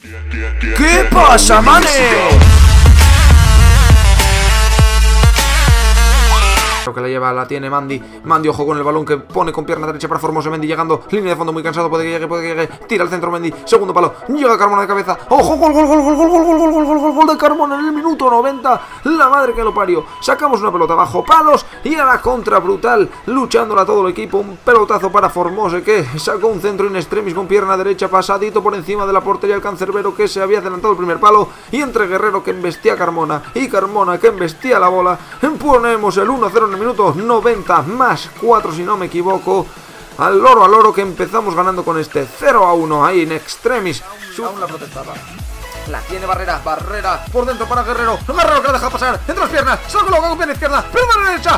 ¿Qué pasa, manes? Lo que la lleva, la tiene Mandy. Mandy, ojo con el balón que pone con pierna derecha para Formoso. Mendy llegando, línea de fondo muy cansado, puede que llegue, tira al centro Mendy, segundo palo, llega Carmona de cabeza, ojo, gol de Carmona en el minuto 90, la madre que lo parió. Sacamos una pelota bajo palos y a la contra brutal, luchándola todo el equipo, un pelotazo para Formoso que sacó un centro in extremis con pierna derecha, pasadito por encima de la portería el Cancerbero que se había adelantado el primer palo, y entre Guerrero que embestía a Carmona y Carmona que embestía la bola, ponemos el 1-0 en el minuto 90 más 4 si no me equivoco. Al loro que empezamos ganando con este 0-1 ahí en extremis. Aún la protestada. La tiene Barrera por dentro para Guerrero. Guerrero que la deja pasar entre las piernas. Se lo coloca con pierna izquierda, pero para la derecha.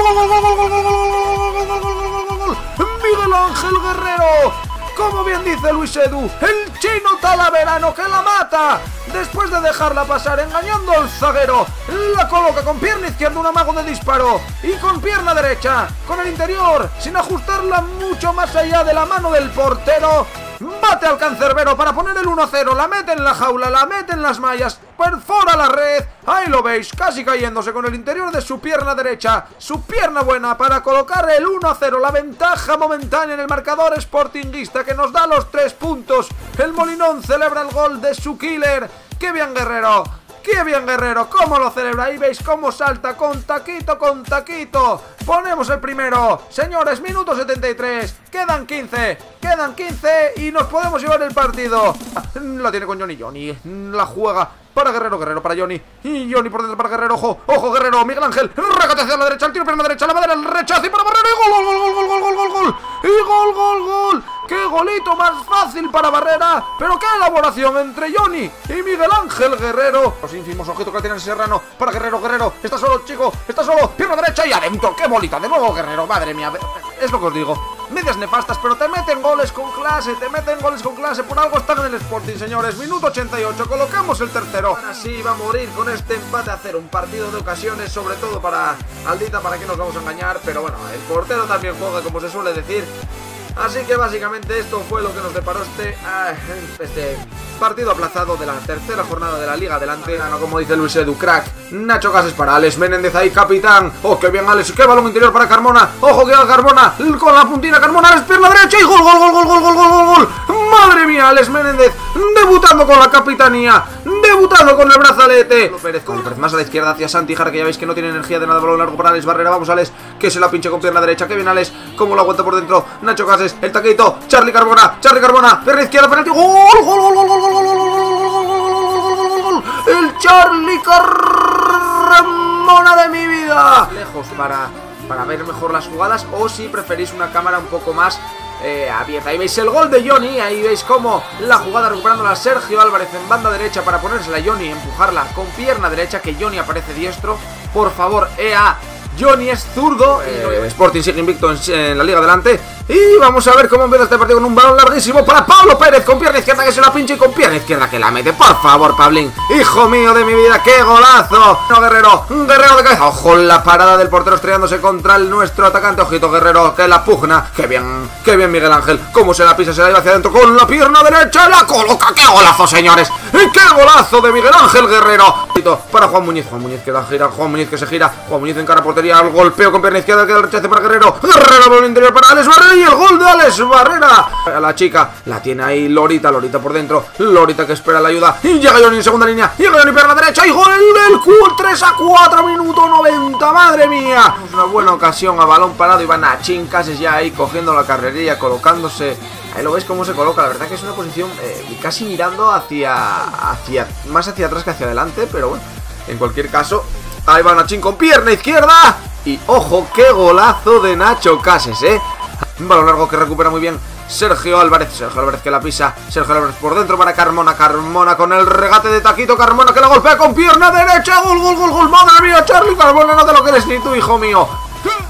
¡Gol! Miguel Ángel Guerrero. Como bien dice Luis Edu, el chino Talaverano que la mata. Después de dejarla pasar engañando al zaguero, la coloca con pierna izquierda, un amago de disparo, y con pierna derecha, con el interior, sin ajustarla mucho más allá de la mano del portero. Bate al Cancerbero para poner el 1-0, la mete en la jaula, la mete en las mallas, perfora la red, ahí lo veis, casi cayéndose con el interior de su pierna derecha, su pierna buena para colocar el 1-0, la ventaja momentánea en el marcador sportinguista que nos da los 3 puntos. El Molinón celebra el gol de su killer. ¡Qué bien Guerrero! ¡Qué bien Guerrero! ¿Cómo lo celebra? Ahí veis cómo salta con taquito, con taquito. Ponemos el primero. Señores, minuto 73. Quedan 15 y nos podemos llevar el partido. La tiene con Johnny. La juega para Guerrero para Johnny. Y Johnny por dentro para Guerrero. Ojo Guerrero, Miguel Ángel. Regate hacia la derecha, el tiro pierna derecha, la madera, el rechazo y para Barrera. Y gol. ¡Qué golito más fácil para Barrera! ¡Pero qué elaboración entre Johnny y Miguel Ángel Guerrero! Los ínfimos ojitos que la tiene Serrano para Guerrero. Está solo, chico, está solo. Pierna derecha y adentro. ¡Qué bolita! De nuevo Guerrero, madre mía. Es lo que os digo. Medias nefastas, pero te meten goles con clase. Por algo están en el Sporting, señores. Minuto 88. Colocamos el tercero. Ahora sí va a morir con este empate a cero. Un partido de ocasiones, sobre todo para Aldita, para que nos vamos a engañar. Pero bueno, el portero también juega, como se suele decir. Así que básicamente esto fue lo que nos deparó este partido aplazado de la tercera jornada de la Liga Adelante. Como dice Luis Edu, crack. Nacho Cases para Alex Menéndez ahí, capitán. ¡Oh, qué bien Alex! ¡Qué balón interior para Carmona! ¡Ojo que va Carmona! Con la puntina Carmona, Alex, pierna derecha y gol. ¡Madre mía! Alex Menéndez debutando con la capitanía, debutando con el brazalete. Pérez más a la izquierda hacia Santi Jara, que ya veis que no tiene energía de nada. Balón largo para Alex Barrera. Vamos Alex, que se la pinche con pierna derecha. ¡Qué bien Alex! Cómo lo aguanta por dentro Nacho Cases, el taquito, Charlie Carmona, pierna izquierda, penalti, gol, el Charlie Carmona de mi vida. Lejos para ver mejor las jugadas, o si preferís una cámara un poco más abierta. Ahí veis el gol de Johnny, ahí veis cómo la jugada recuperándola a Sergio Álvarez en banda derecha para ponérsela a Johnny, empujarla con pierna derecha, que Johnny aparece diestro. Por favor, Johnny es zurdo. Sporting sigue invicto en la Liga Adelante. Y vamos a ver cómo empieza este partido con un balón larguísimo para Pablo Pérez con pierna izquierda, que se la pinche, y con pierna izquierda que la mete. Por favor, Pablín, hijo mío de mi vida, qué golazo. No, Guerrero de cabeza. Ojo, la parada del portero estrellándose contra nuestro atacante. Ojito Guerrero que la pugna. Qué bien Miguel Ángel. Cómo se la pisa, se la lleva hacia adentro con la pierna derecha. La coloca. ¡Qué golazo, señores! ¡Qué golazo de Miguel Ángel Guerrero! Para Juan Muñiz que da gira. Juan Muñiz que se gira. Juan Muñiz en cara a portería. El golpeo con pierna izquierda, que el rechace para Guerrero por el interior para Alex Barrera. Y el gol de Alex Barrera. A la chica la tiene ahí Lorita por dentro. Lorita que espera la ayuda. Y llega Johnny en segunda línea. Llega Johnny por la derecha. Y gol del Q, 3-4, minuto 90. Madre mía. Es una buena ocasión a balón parado. Y van a Nachín Cases ya ahí cogiendo la carrerilla, colocándose. Ahí lo veis cómo se coloca. La verdad que es una posición casi mirando más hacia atrás que hacia adelante. Pero bueno, en cualquier caso, ahí va Nachín con pierna izquierda. Y ojo, qué golazo de Nacho Cases, Un balón largo que recupera muy bien Sergio Álvarez que la pisa. Sergio Álvarez por dentro para Carmona con el regate de taquito. Carmona que la golpea con pierna derecha. Gol. Madre mía, Charlie Carmona, no te lo crees ni tú, hijo mío.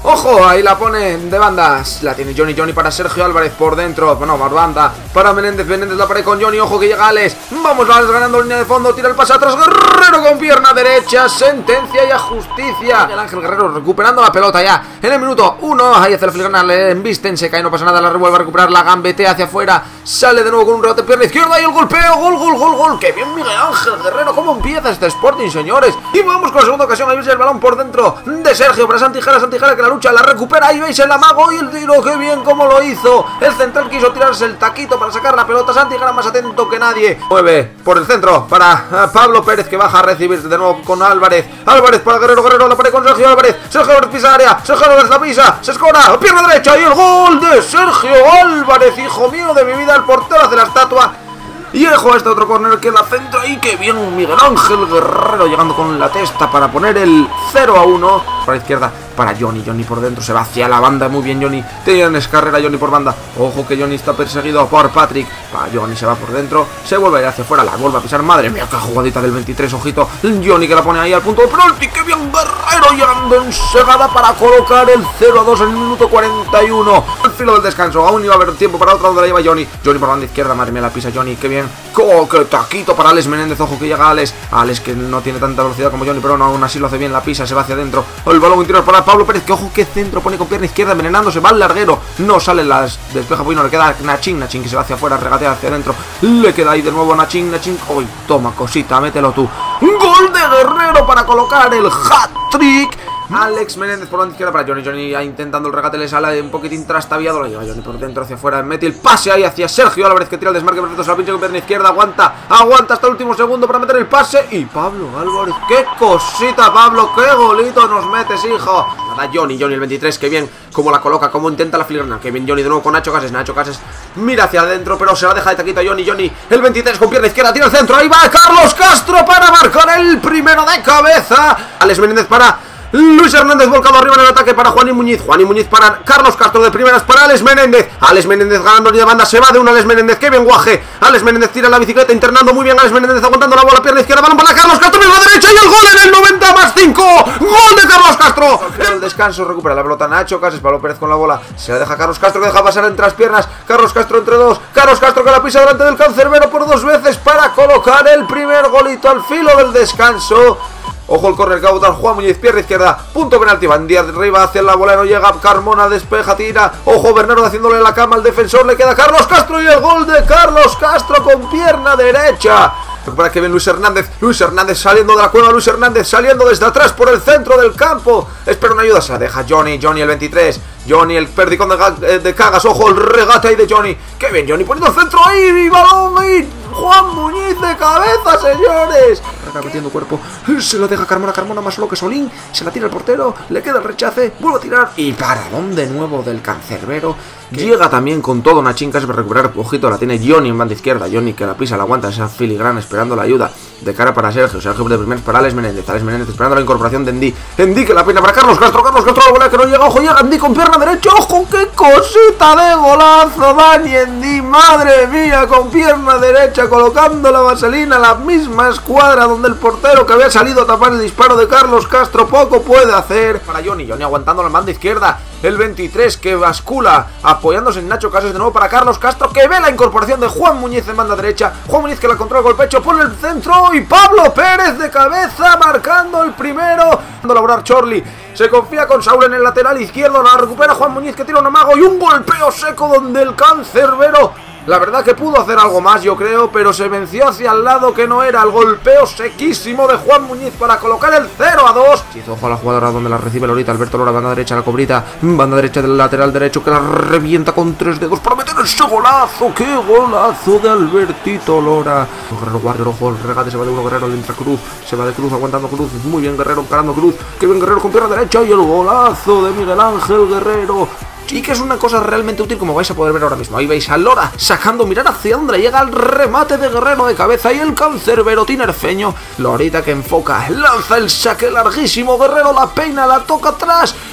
Ojo, ahí la pone de bandas. La tiene Johnny para Sergio Álvarez por dentro. Bueno, más banda para Menéndez. Menéndez la pared con Johnny. Ojo que llega Alex. Vamos, Alex ganando línea de fondo. Tira el pase atrás. Guerrero con pierna derecha. Sentencia y a justicia. El Ángel Guerrero recuperando la pelota ya en el minuto 1. Ahí hace la filigrana. Le embisten. Se cae, no pasa nada. La revuelve a recuperar. La gambetea hacia afuera. Sale de nuevo con un rebote pierna izquierda. Y el golpeo. Gol. Que bien Miguel Ángel Guerrero. ¿Cómo empieza este Sporting, señores? Y vamos con la segunda ocasión. Ahí veis el balón por dentro de Sergio para Santi Jara que la lucha, la recupera. Ahí veis el amago y el tiro. ¡Qué bien cómo lo hizo! El central quiso tirarse el taquito para sacar la pelota. Santi Jara más atento que nadie. Mueve por el centro para Pablo Pérez, que baja a recibir de nuevo con Álvarez. Álvarez para Guerrero la pared con Sergio Álvarez. Sergio Álvarez pisa área. Sergio Álvarez la pisa. Se escora. Pierna derecha y el gol de Sergio Álvarez. Hijo mío de mi vida, el portero hace la estatua. Y dejo este otro córner que la centra y que bien Miguel Ángel Guerrero llegando con la testa para poner el 0-1. Para la izquierda para Johnny por dentro, se va hacia la banda, muy bien Johnny. Tienes carrera Johnny por banda. Ojo que Johnny está perseguido por Patrick. Para Johnny se va por dentro, se vuelve a ir hacia afuera, la vuelve a pisar. Madre mía, qué jugadita del 23, ojito. Johnny que la pone ahí al punto de penalti. Que bien Guerrero llegando en segada para colocar el 0-2 en el minuto 41. Al filo del descanso, aún iba a haber tiempo para otro, donde la lleva Johnny por banda izquierda. Madre mía, la pisa Johnny, qué bien. ¡Qué taquito para Alex Menéndez! Ojo que llega Alex que no tiene tanta velocidad como Johnny, pero no, aún así lo hace bien, la pisa, se va hacia adentro. El balón interior para Pablo Pérez, que ojo que centro pone con pierna izquierda, envenenándose, va al larguero, no sale las despeja, pues no le queda Nachín que se va hacia afuera, regatea hacia adentro, le queda ahí de nuevo Nachín, uy, toma cosita, mételo tú. Gol de Guerrero para colocar el hat-trick. Alex Menéndez por la izquierda para Johnny intentando el regate, le sale un poquitín trastabiado, lo lleva Johnny por dentro hacia afuera, mete el pase ahí hacia Sergio Álvarez, que tira el desmarque perfecto, se la pincha con pierna izquierda, aguanta hasta el último segundo para meter el pase, y Pablo Álvarez, qué cosita Pablo, qué golito nos metes, hijo. Nada, Johnny el 23, que bien, cómo la coloca, cómo intenta la filigrana, que bien Johnny de nuevo con Nacho Cases, mira hacia adentro, pero se la deja de taquito a Johnny, el 23 con pierna izquierda, tira el centro, ahí va Carlos Castro para marcar el primero de cabeza. Alex Menéndez para Luis Hernández, volcado arriba en el ataque para Juan y Muñiz para Carlos Castro, de primeras para Alex Menéndez ganando línea de banda, se va de un Alex Menéndez, que bien guaje, Alex Menéndez tira la bicicleta, internando muy bien Alex Menéndez, aguantando la bola, pierna izquierda, balón para Carlos Castro, en la derecha y el gol en el 90+5, gol de Carlos Castro. En el descanso recupera la pelota Nacho Cases, Pablo Pérez con la bola, se la deja Carlos Castro, que deja pasar entre las piernas, Carlos Castro entre dos, Carlos Castro que la pisa delante del cancerbero por dos veces para colocar el primer golito al filo del descanso. Ojo el córner que va a botar Juan Muñiz, pierna izquierda, punto penalti, van de arriba hacia la bola, no llega Carmona, despeja, tira, ojo Bernardo haciéndole la cama al defensor, le queda Carlos Castro y el gol de Carlos Castro con pierna derecha. Recupera que bien Luis Hernández saliendo de la cueva, Luis Hernández saliendo desde atrás por el centro del campo, espera una ayuda, se la deja Johnny el 23, el perdicón de Cagas, ojo el regate ahí de Johnny, que bien Johnny poniendo el centro ahí, y balón ahí, Juan Muñiz de cabeza, señores. Metiendo cuerpo, se lo deja Carmona más solo que Solín, se la tira el portero, le queda el rechace, vuelve a tirar y paradón de nuevo del cancerbero. Llega también con todo Nachín casi para recuperar, ojito, la tiene Johnny en banda izquierda, Johnny que la pisa, la aguanta, esa filigrana esperando la ayuda de cara para Sergio de primeros para Alex Menéndez esperando la incorporación de Endí que la pina para Carlos Castro, la bola que no llega, ojo, llega Endí con pierna derecha, ojo, qué cosita de golazo Dani Endí, madre mía, con pierna derecha, colocando la vaselina, la misma escuadra donde el portero que había salido a tapar el disparo de Carlos Castro poco puede hacer. Para Johnny aguantando la banda izquierda, el 23 que bascula apoyándose en Nacho Cases de nuevo para Carlos Castro, que ve la incorporación de Juan Muñiz en banda derecha, Juan Muñiz que la controla con el pecho, pone el centro y Pablo Pérez de cabeza marcando el primero, dando a laborar Chorli, se confía con Saúl en el lateral izquierdo, la recupera Juan Muñiz que tira un amago y un golpeo seco donde el cancerbero, la verdad que pudo hacer algo más yo creo, pero se venció hacia el lado que no era, el golpeo sequísimo de Juan Muñiz para colocar el 0-2. Hizo ojo a la jugadora donde la recibe Lorita, Alberto Lora, banda derecha, la cobrita, banda derecha del lateral derecho que la revienta con 3 dedos para meter ese golazo, qué golazo de Albertito Lora. Guerrero Warrior, ojo, el regate se va de uno, Guerrero le entra Cruz, se va de Cruz, aguantando Cruz, muy bien Guerrero encarando Cruz, que bien Guerrero con pierna derecha y el golazo de Miguel Ángel Guerrero. Y que es una cosa realmente útil como vais a poder ver ahora mismo. Ahí veis a Lora sacando, mirar hacia dónde llega el remate de Guerrero de cabeza y el cancerbero tinerfeño. Lorita que enfoca, lanza el saque larguísimo, Guerrero la peina, la toca atrás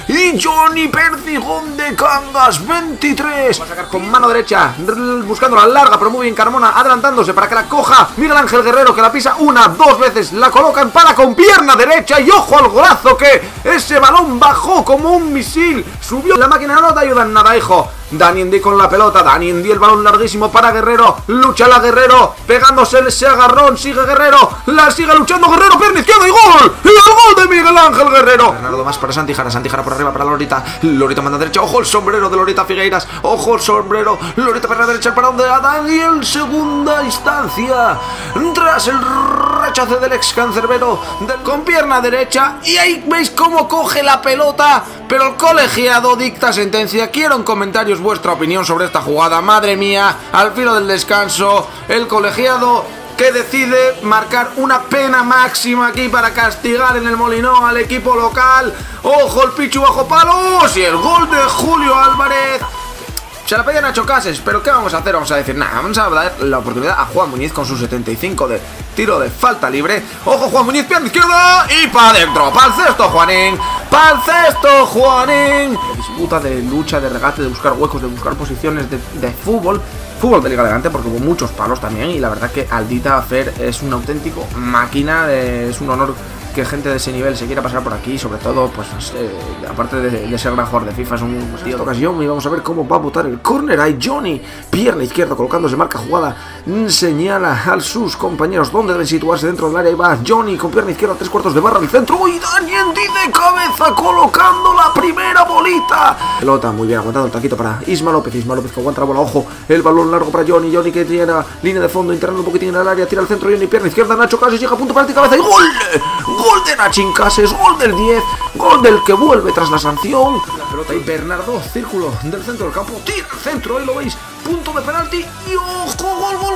y Johnny Perdigón de Cangas, 23. Va a sacar con mano derecha, buscando la larga, pero muy bien Carmona, adelantándose para que la coja Miguel Ángel Guerrero, que la pisa una, dos veces, la colocan para con pierna derecha y ojo al golazo, que ese balón bajó como un misil, subió la máquina, no te ayuda en nada, hijo. Dani Ndí con la pelota, Dani Ndí, el balón larguísimo para Guerrero, lucha la Guerrero, pegándose ese agarrón, sigue Guerrero, la sigue luchando Guerrero, pierna izquierda y gol, y el gol de Miguel Ángel Guerrero. Bernardo más para Santi Jara por arriba para Lorita, Lorita manda derecha, ojo el sombrero de Lorita Figueiras, ojo el sombrero, Lorita para la derecha, el parón de Adán y en segunda instancia, tras el rechace del ex cancerbero, con pierna derecha, y ahí veis cómo coge la pelota, pero el colegiado dicta sentencia. Quiero en comentarios vuestra opinión sobre esta jugada. Madre mía, al filo del descanso, el colegiado que decide marcar una pena máxima aquí para castigar en el Molinón al equipo local. Ojo el Pichu bajo palos y el gol de Julio Álvarez. Se la pedían a Nacho Cases, pero ¿qué vamos a hacer? Vamos a decir, nada, vamos a dar la oportunidad a Juan Muñiz con su 75 de tiro de falta libre. Ojo Juan Muñiz, pierna izquierda y para adentro, para el cesto Juanín, para el cesto Juanín. Disputa de lucha, de regate, de buscar huecos, de buscar posiciones de fútbol de Liga Adelante, porque hubo muchos palos también y la verdad que Aldita Fer es un auténtico máquina, es un honor que gente de ese nivel se quiera pasar por aquí, sobre todo, pues, aparte de ser gran jugador de FIFA, es un tío de ocasión. Y vamos a ver cómo va a botar el córner. Ahí Johnny, pierna izquierda, colocándose, marca jugada, señala a sus compañeros dónde deben situarse dentro del área. Y va Johnny con pierna izquierda, 3/4 de barra al centro. Y Dani Ndí de cabeza, colocando la primera bolita. Pelota muy bien aguantado, el taquito para Isma López que aguanta la bola. Ojo, el balón largo para Johnny que tiene línea de fondo, internando un poquitín en el área, tira al centro, Johnny, pierna izquierda, Nacho Cases llega a punto para ti, cabeza y ¡gol! Gol de Nachín Cases, gol del 10, gol del que vuelve tras la sanción. La pelota y Bernardo, círculo del centro del campo, tira al centro, ahí lo veis, punto de penalti y ojo,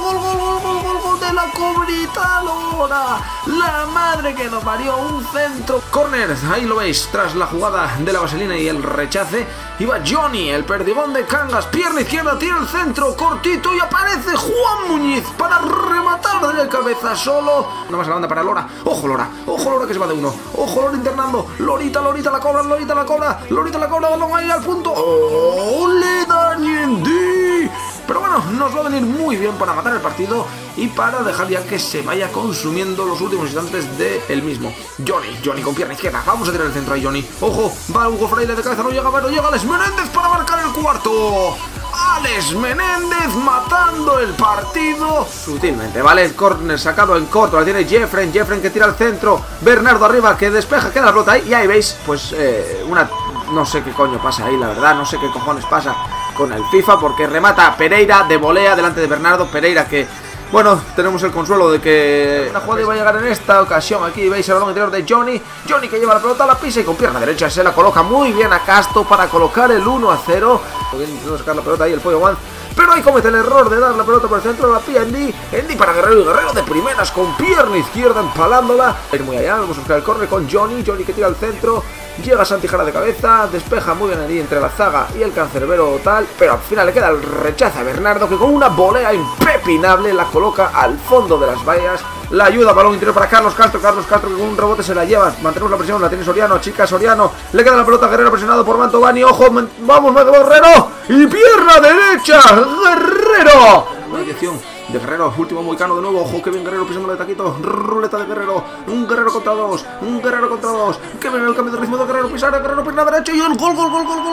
gol de la Cobrita Lora, la madre que nos parió, un centro, córner, ahí lo veis, tras la jugada de la vaselina y el rechace, iba Johnny, el Perdigón de Cangas, pierna izquierda, tira el centro, cortito y aparece Juan Muñiz para rematar de cabeza solo, nada más la banda para Lora, ojo Lora que se va de uno, ojo Lora internando, Lorita la cobra, balón ahí al punto, ¡ole Dani Ndí! Pero bueno, nos va a venir muy bien para matar el partido y para dejar ya que se vaya consumiendo los últimos instantes del mismo. Johnny con pierna izquierda, vamos a tirar el centro ahí Johnny, ojo, va Hugo Freire de cabeza, no llega, pero llega Alex Menéndez para marcar el cuarto. Alex Menéndez matando el partido sutilmente, ¿vale? Córner sacado en corto, la tiene Jeffren que tira al centro, Bernardo arriba que despeja, queda la pelota ahí y ahí veis, pues no sé qué coño pasa ahí, la verdad, no sé qué cojones pasa con el FIFA, porque remata Pereira de volea delante de Bernardo, Pereira que, bueno, tenemos el consuelo de que la jugada iba a llegar en esta ocasión. Aquí veis el balón interior de Johnny que lleva la pelota, la pisa y con pierna derecha se la coloca muy bien a Casto para colocar el 1-0. Intentando sacar la pelota ahí el Pollo Guanz, pero ahí comete el error de dar la pelota por el centro, la pilla Ndí para Guerrero y Guerrero de primeras con pierna izquierda empalándola. Ir muy allá, vamos a buscar el córner con Johnny que tira al centro, llega Santi Jara de cabeza, despeja muy bien ahí entre la zaga y el cancerbero tal, pero al final le queda el rechazo a Bernardo que con una volea impepinable la coloca al fondo de las vallas. La ayuda, balón interior para Carlos Castro que con un rebote se la lleva, mantenemos la presión, la tiene Soriano, chica Soriano, le queda la pelota a Guerrero presionado por Mantovani, ojo, vamos Guerrero y pierna derecha, Guerrero. Una inyección de Guerrero, último moicano de nuevo, ojo que bien Guerrero pisando de taquito, ruleta de Guerrero, un Guerrero contra dos, que viene el cambio de ritmo de Guerrero, Guerrero pierna derecha y el gol,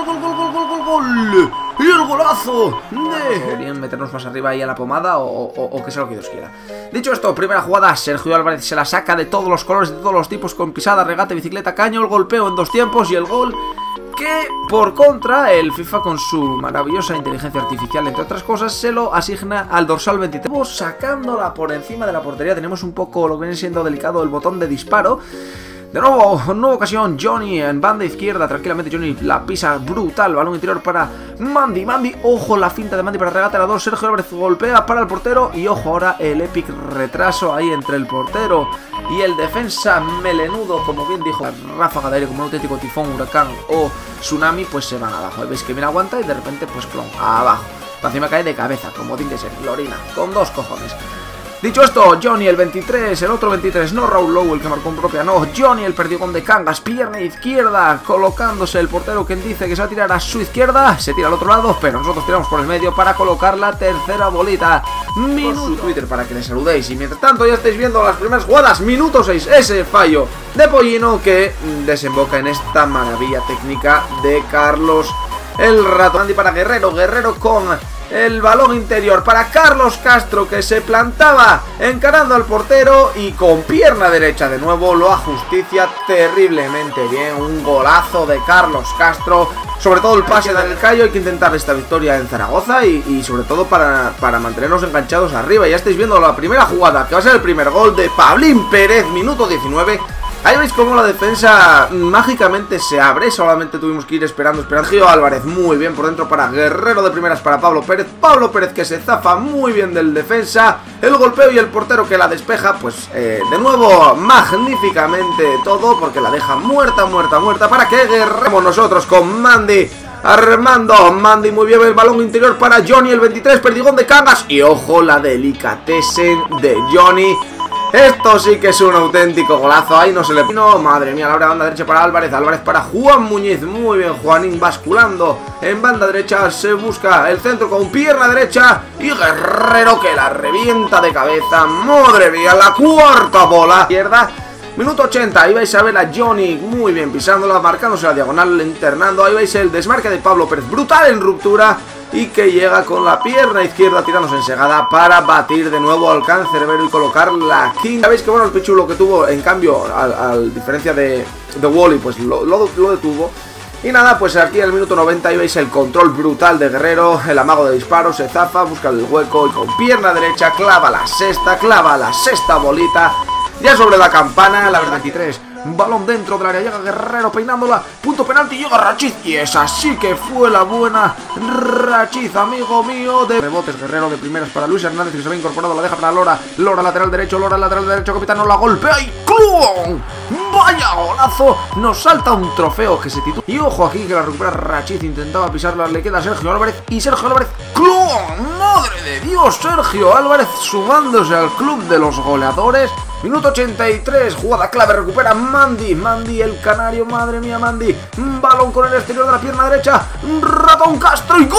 y el golazo de... Bien meternos más arriba ahí a la pomada o que sea lo que Dios quiera. Dicho esto, primera jugada, Sergio Álvarez se la saca de todos los colores, de todos los tipos, con pisada, regate, bicicleta, caño, el golpeo en 2 tiempos y el gol que, por contra, el FIFA con su maravillosa inteligencia artificial, entre otras cosas, se lo asigna al dorsal 23. Sacándola por encima de la portería, tenemos un poco lo que viene siendo delicado el botón de disparo. De nuevo, nueva ocasión, Johnny en banda izquierda, tranquilamente Johnny la pisa brutal, balón interior para Mandy, ojo la finta de Mandy para regate a la 2, Sergio Álvarez golpea para el portero y ojo ahora el epic retraso ahí entre el portero y el defensa melenudo, como bien dijo, la ráfaga de aire como un auténtico tifón, huracán o tsunami, pues se van abajo, veis que bien aguanta y de repente pues plom, abajo, para encima cae de cabeza, como tiene que ser, Lorina, con 2 cojones. Dicho esto, Johnny el 23, el otro 23, no Raúl Lowe el que marcó en propia, no, Johnny el perdigón de Cangas, pierna izquierda, colocándose el portero quien dice que se va a tirar a su izquierda, se tira al otro lado, pero nosotros tiramos por el medio para colocar la tercera bolita. Minuto su Twitter para que le saludéis y mientras tanto ya estáis viendo las primeras jugadas, minuto 6, ese fallo de Pollino que desemboca en esta maravilla técnica de Carlos el ratón. Para Guerrero, Guerrero con el balón interior para Carlos Castro que se plantaba encarando al portero y con pierna derecha de nuevo lo ajusticia terriblemente bien. Un golazo de Carlos Castro, sobre todo el pase del Cayo. Hay que intentar esta victoria en Zaragoza y sobre todo para mantenernos enganchados arriba. Ya estáis viendo la primera jugada que va a ser el primer gol de Pablín Pérez, minuto 19. Ahí veis cómo la defensa mágicamente se abre, solamente tuvimos que ir esperando. Sergio Álvarez muy bien por dentro para Guerrero, de primeras para Pablo Pérez que se zafa muy bien del defensa, el golpeo y el portero que la despeja, pues de nuevo magníficamente todo, porque la deja muerta para que guerremos nosotros con Mandy. Armando, Mandy muy bien, el balón interior para Johnny el 23, perdigón de Cangas y ojo la delicatessen de Johnny. Esto sí que es un auténtico golazo. Ahí no se le vino. Madre mía, la banda derecha para Álvarez. Álvarez para Juan Muñiz. Muy bien, Juanín basculando en banda derecha. Se busca el centro con pierna derecha. Y Guerrero que la revienta de cabeza. Madre mía, la cuarta bola. Izquierda. Minuto 80. Ahí vais a ver a Johnny muy bien pisándola, marcándose la diagonal, internando. Ahí vais el desmarque de Pablo Pérez. Brutal en ruptura. Y que llega con la pierna izquierda tirándose en segada para batir de nuevo al cancerbero y colocar la quinta. Sabéis que bueno, el pichulo que tuvo, en cambio, a diferencia de Wally, pues lo detuvo. Y nada, pues aquí al minuto 90 ahí veis el control brutal de Guerrero, el amago de disparo, se zafa, busca el hueco y con pierna derecha clava la sexta bolita. Ya sobre la campana, la 23. Balón dentro del área, llega Guerrero peinándola, punto penalti, llega Rachiz y esa sí que fue la buena Rachiz, amigo mío. De rebotes, Guerrero de primeras para Luis Hernández que se ve incorporado, la deja para Lora lateral derecho, capitán, la golpea y ¡clun! ¡Vaya golazo! Nos salta un trofeo que se titula. Y ojo aquí que la recupera Rachiz, intentaba pisarla, le queda a Sergio Álvarez y Sergio Álvarez ¡clun! ¡Madre de Dios! Sergio Álvarez sumándose al club de los goleadores. Minuto 83, jugada clave, recupera Mandy, el canario, madre mía Mandy, balón con el exterior de la pierna derecha, Ratón Castro y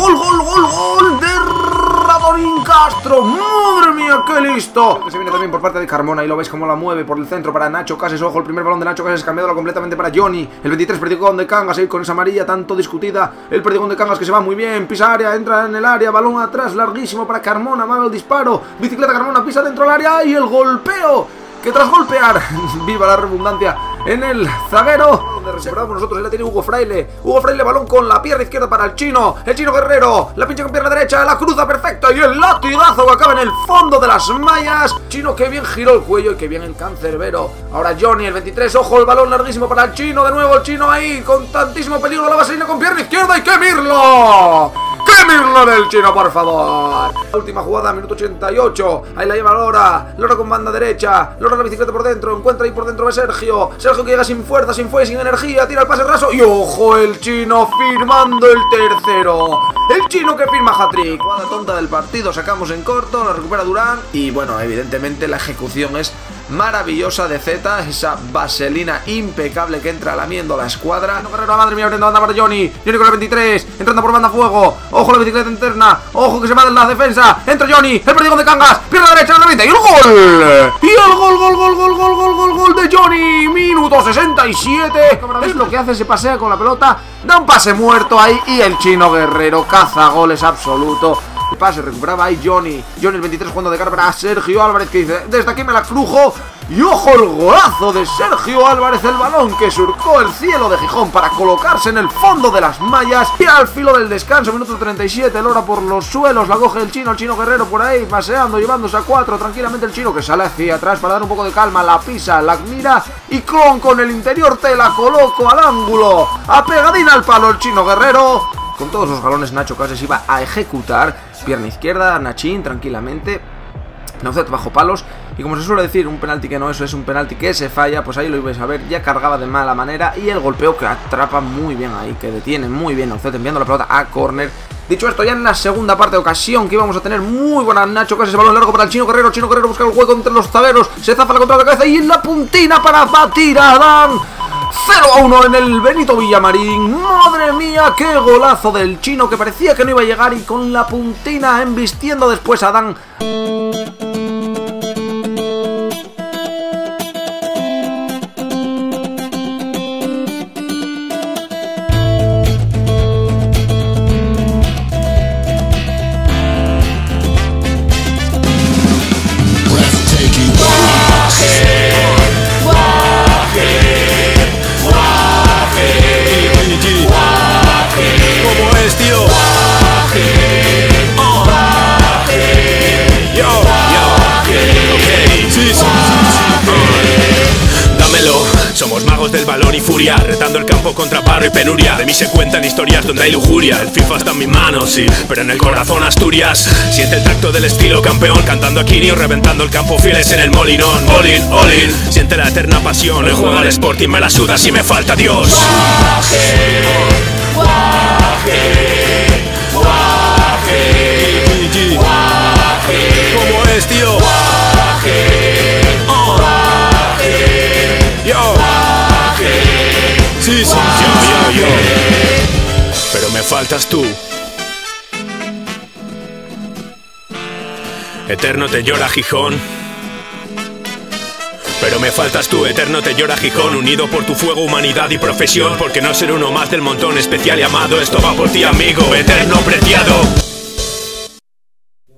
gol de Ratonín Castro, madre mía, qué listo. Que se viene también por parte de Carmona y lo veis como la mueve por el centro para Nacho Cases, ojo, el primer balón de Nacho Cases cambiado completamente para Johnny, el 23 perdigón de Cangas, ahí con esa amarilla tanto discutida, el perdigón de Cangas que se va muy bien, pisa área, entra en el área, balón atrás, larguísimo para Carmona, amaga el disparo, bicicleta Carmona, pisa dentro del área y el golpeo. Que tras golpear, viva la redundancia, en el zaguero, donde reservamos nosotros, él la tiene Hugo Fraile, balón con la pierna izquierda para el chino Guerrero, la pincha con pierna derecha, la cruza perfecta y el latigazo que acaba en el fondo de las mallas. Chino que bien giró el cuello y que bien el cancerbero. Ahora Johnny, el 23, ojo el balón larguísimo para el chino, de nuevo el chino ahí, con tantísimo peligro, la vaselina con pierna izquierda y ¡qué mirlo! ¡Qué mirlo del chino, por favor! La última jugada, minuto 88. Ahí la lleva Lora con banda derecha. Lora la bicicleta por dentro. Encuentra ahí por dentro a Sergio que llega sin fuerza, sin fuelle, sin energía. Tira el pase raso. Y ojo, el chino firmando el tercero. El chino que firma hat-trick. Jugada tonta del partido. Sacamos en corto. La recupera Durán. Y bueno, evidentemente la ejecución es maravillosa de Z, esa vaselina impecable que entra lamiendo la escuadra. Guerrero, madre mía, abriendo banda para Johnny con la 23, entrando por banda fuego. Ojo la bicicleta interna, ojo que se va en la defensa. Entra Johnny, el perdigón de Cangas, pierna derecha, la 90 y el gol. Y el gol de Johnny. Minuto 67. Es lo que hace, se pasea con la pelota, da un pase muerto ahí y el chino Guerrero caza goles absoluto. El pase recuperaba ahí Johnny el 23 jugando de cara para Sergio Álvarez que dice, desde aquí me la crujo. Y ojo el golazo de Sergio Álvarez, el balón que surcó el cielo de Gijón para colocarse en el fondo de las mallas. Y al filo del descanso, minuto 37, Lora por los suelos, la coge el chino Guerrero por ahí, paseando, llevándose a 4, tranquilamente el chino que sale hacia atrás para dar un poco de calma, la pisa, la mira y con el interior te la coloco al ángulo, a pegadina al palo el chino Guerrero. Con todos los galones Nacho Cases iba a ejecutar, pierna izquierda, Nachín tranquilamente, Naucet bajo palos y como se suele decir, un penalti que no es un penalti que se falla, pues ahí lo ibais a ver, ya cargaba de mala manera y el golpeo que atrapa muy bien ahí, que detiene muy bien Ocet enviando la pelota a córner. Dicho esto, ya en la segunda parte de ocasión que íbamos a tener muy buena, Nacho Casas, ese balón largo para el Chino Guerrero busca el hueco entre los zagueros, se zafa la contra la cabeza y en la puntina para batir a Adán. 0-1 en el Benito Villamarín. Madre mía, qué golazo del Chino, que parecía que no iba a llegar y con la puntina embistiendo después a Adán. Somos magos del balón y furia, retando el campo contra barro y penuria. De mí se cuentan historias donde hay lujuria. El FIFA está en mis manos, sí, pero en el corazón Asturias. Siente el tacto del estilo campeón, cantando a Quinio, reventando el campo fieles en el molinón. All in, all in, siente la eterna pasión. El juego al Sporting me la suda si me falta Dios. Guaje, guaje, guaje, guaje. ¿Cómo es, tío? Sí, sí, yo. Pero me faltas tú. Eterno te llora Gijón. Pero me faltas tú, eterno te llora Gijón. Unido por tu fuego, humanidad y profesión. Porque no ser uno más del montón, especial y amado. Esto va por ti, amigo, eterno preciado.